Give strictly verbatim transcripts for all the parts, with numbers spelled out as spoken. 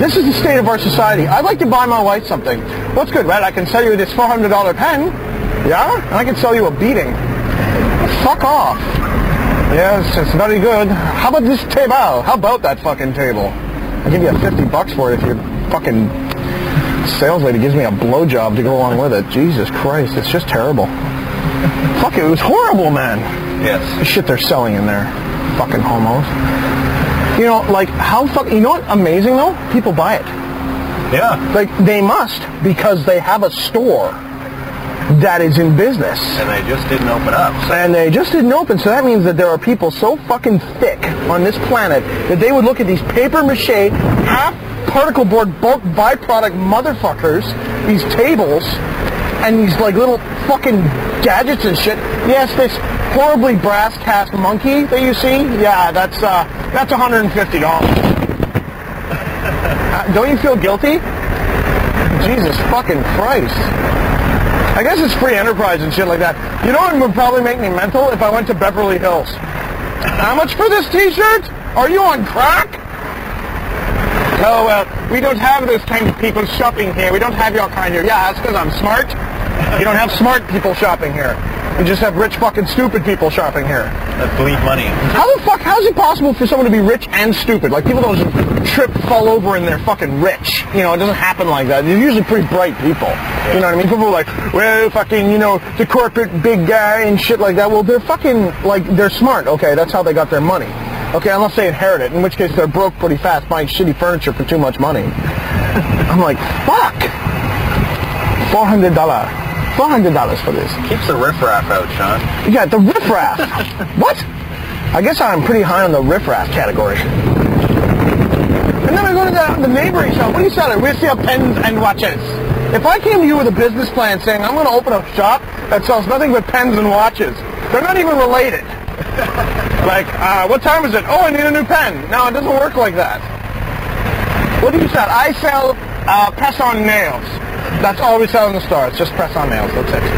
this is the state of our society. I'd like to buy my wife something. What's good, right? I can sell you this four hundred dollar pen. Yeah? And I can sell you a beating. Fuck off. Yes, it's very good. How about this table? How about that fucking table? I'll give you a fifty bucks for it if your fucking sales lady gives me a blowjob to go along with it. Jesus Christ, it's just terrible. Fuck it, it was horrible, man. Yes. The shit they're selling in there. Fucking homos. You know, like, how fuck... You know what amazing, though? People buy it. Yeah. Like, they must, because they have a store that is in business. And they just didn't open up. So. And they just didn't open, so that means that there are people so fucking thick on this planet that they would look at these paper mache, half particle board bulk byproduct motherfuckers, these tables, and these like little fucking gadgets and shit. Yes, this horribly brass cast monkey that you see, yeah, that's uh, that's one hundred fifty dollars. uh, don't you feel guilty? Jesus fucking Christ. I guess it's free enterprise and shit like that. You know what would probably make me mental? If I went to Beverly Hills. How much for this t-shirt? Are you on crack? Oh, well, we don't have those kind of people shopping here. We don't have your kind here. Yeah, that's because I'm smart. You don't have smart people shopping here. You just have rich fucking stupid people shopping here. That bleed money. How the fuck, how is it possible for someone to be rich and stupid? Like, people don't just trip, fall over, and they're fucking rich. You know, it doesn't happen like that. They're usually pretty bright people. You know what I mean? People are like, well, fucking, you know, the corporate big guy and shit like that. Well, they're fucking, like, they're smart. Okay, that's how they got their money. Okay, unless they inherit it, in which case they're broke pretty fast buying shitty furniture for too much money. I'm like, fuck! four hundred dollars. four hundred dollars for this. Keeps the riffraff out, Sean. Yeah, the riffraff. What? I guess I'm pretty high on the riffraff category. And then I go to the, the neighboring shop. What are you selling? We sell pens and watches. If I came to you with a business plan saying I'm going to open a shop that sells nothing but pens and watches, they're not even related. Like, uh, what time is it? Oh, I need a new pen. No, it doesn't work like that. What do you sell? I sell uh, press-on nails. That's all we sell in the store. It's just press-on nails. That's it.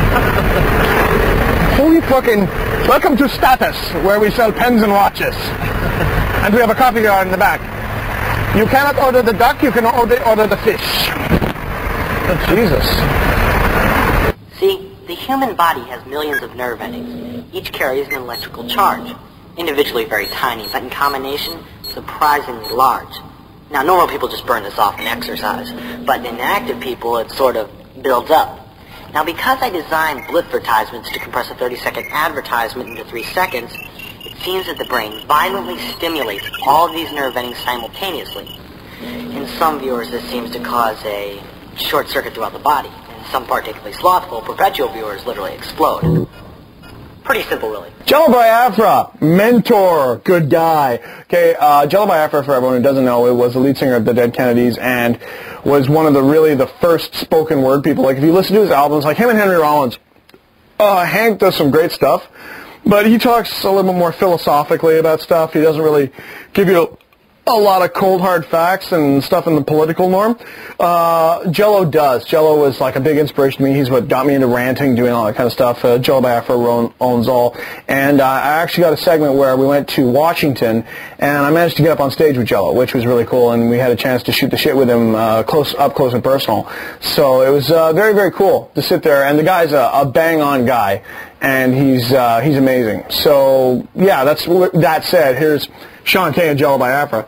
Holy fucking... Welcome to Status, where we sell pens and watches. And we have a coffee jar in the back. You cannot order the duck, you can order, order the fish. Jesus. See, the human body has millions of nerve endings. Each carries an electrical charge. Individually very tiny, but in combination, surprisingly large. Now, normal people just burn this off in exercise, but in active people, it sort of builds up. Now, because I designed blitz-vertisements to compress a thirty second advertisement into three seconds, it seems that the brain violently stimulates all of these nerve endings simultaneously. In some viewers, this seems to cause a short circuit throughout the body. In some particularly slothful, perpetual viewers literally explode. Pretty simple, really. Jello Biafra, mentor, good guy. Okay, uh, Jello Biafra, for everyone who doesn't know, it was the lead singer of the Dead Kennedys and was one of the really the first spoken word people. Like, if you listen to his albums, like him and Henry Rollins, uh, Hank does some great stuff, but he talks a little bit more philosophically about stuff. He doesn't really give you a lot of cold hard facts and stuff in the political norm. Uh, Jello does. Jello was like a big inspiration to me. He's what got me into ranting, doing all that kind of stuff. Uh, Jello Biafra owns all. And uh, I actually got a segment where we went to Washington, and I managed to get up on stage with Jello, which was really cool, and we had a chance to shoot the shit with him uh, close, up close and personal. So it was uh, very, very cool to sit there. And the guy's a, a bang-on guy, and he's uh, he's amazing. So yeah, that's that said. Here's Sean K and Jello Biafra.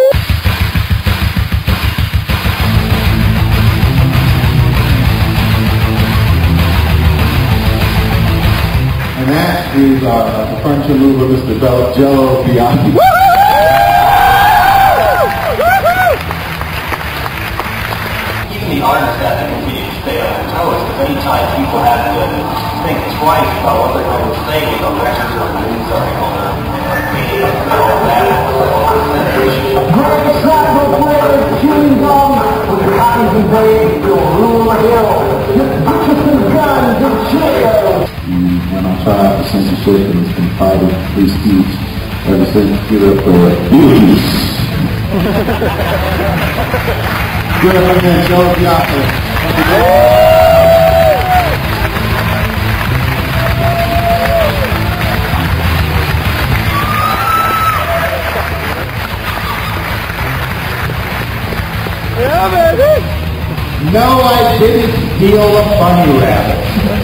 And that is uh, the furniture mover, Mister Jello Biafra. Even the artists have to continue to stay on their toes, because many times people have to think twice about what they're going to say in a lecture or a news article or media and all that. Great travel players, chewing gum, with the copies and blades, you'll rule the hill. Richardson guns and chairs. When I tried the censorship and it's been fighting free speech ever since get up for abuse. Good on that, Jello Biafra. No, I didn't steal a bunny rabbit.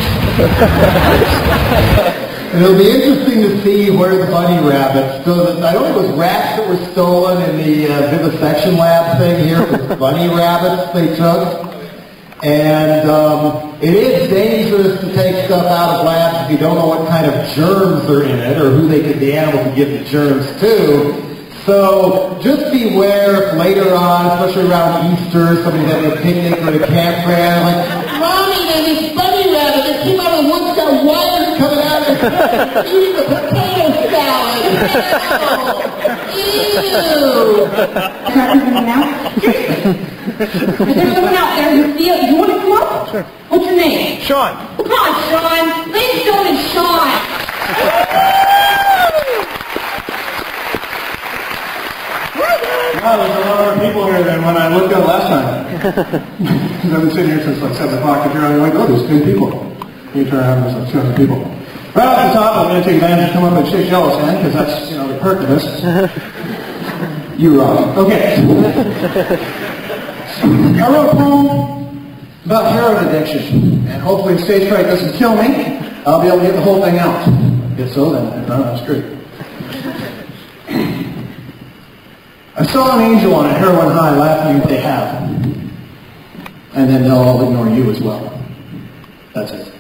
It'll be interesting to see where the bunny rabbits. So the, I don't think it was rats that were stolen in the uh, vivisection lab thing here. It was bunny rabbits they took. And um, it is dangerous to take stuff out of labs if you don't know what kind of germs are in it or who they could, the animal could give the germs to. So just beware if later on, especially around Easter, somebody's having a picnic or a campground, like, Mommy, there's this bunny rabbit that came out of the woods, got wires coming out of his head, eating the potato salad. Ew! Is there someone out there who feels, you want to come up? Sure. What's your name? Sean. Come on, Sean. Ladies, gentlemen, Sean. Wow, there's a lot more people here than when I looked at last time. Because I've been sitting here since like seven o'clock, and here I'm like, oh, there's ten people. You turn around, there's like two hundred people. Right off the top, I'm going to take advantage and come up and shake Jello's hand, because that's, you know, the perk of this. You're wrong. Okay. I wrote a poem about heroin addiction, and hopefully if stage fright doesn't kill me, I'll be able to get the whole thing out. If so, then if not, that's great. I saw an angel on a heroin high laughing at what they have, and then they'll all ignore you as well. That's it.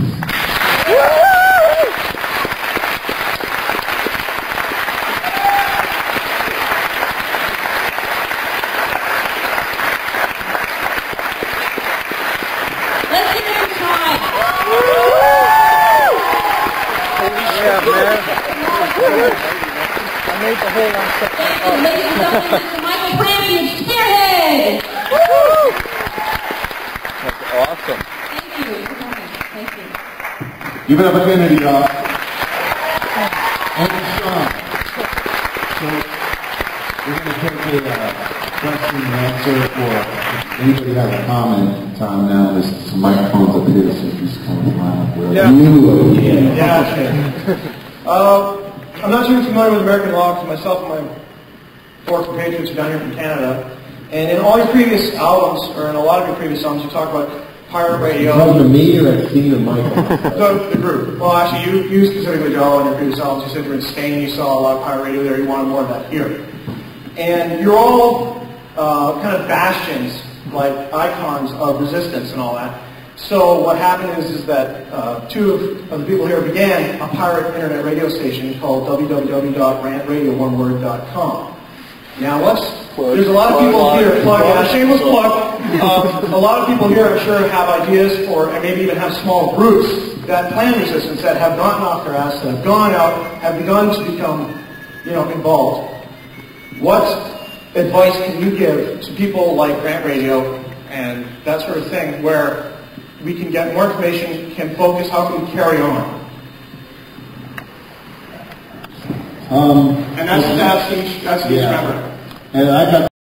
Give it up a Kennedy, y'all. And Sean. So, we're going to take a uh, question and answer for anybody have a comment. Time now, there's some microphones up here, so you just kind of line up where Yeah. you Yeah. yeah. uh, I'm not too familiar with American law because myself and my four compatriots are down here from Canada. And in all your previous albums, or in a lot of your previous albums, you talk about pirate radio. talking to me or at Steve and Michael? the, the group. Well, actually, you, you specifically, Joe, in your previous albums, you said you were in Spain, you saw a lot of pirate radio there, you wanted more of that here. And you're all uh, kind of bastions, like icons of resistance and all that. So what happened is, is that uh, two of, of the people here began a pirate internet radio station called w w w dot rant radio one word dot com. Now let's, there's a lot of people here, plug, yeah, shameless plug, um, a lot of people here I'm sure have ideas for, and maybe even have small groups that plan resistance, that have gotten off their ass, that have gone out, have begun to become, you know, involved. What advice can you give to people like Rant Radio and that sort of thing, where we can get more information, can focus, how can we carry on? Um, and that's, that's each, that's each yeah. member. And I got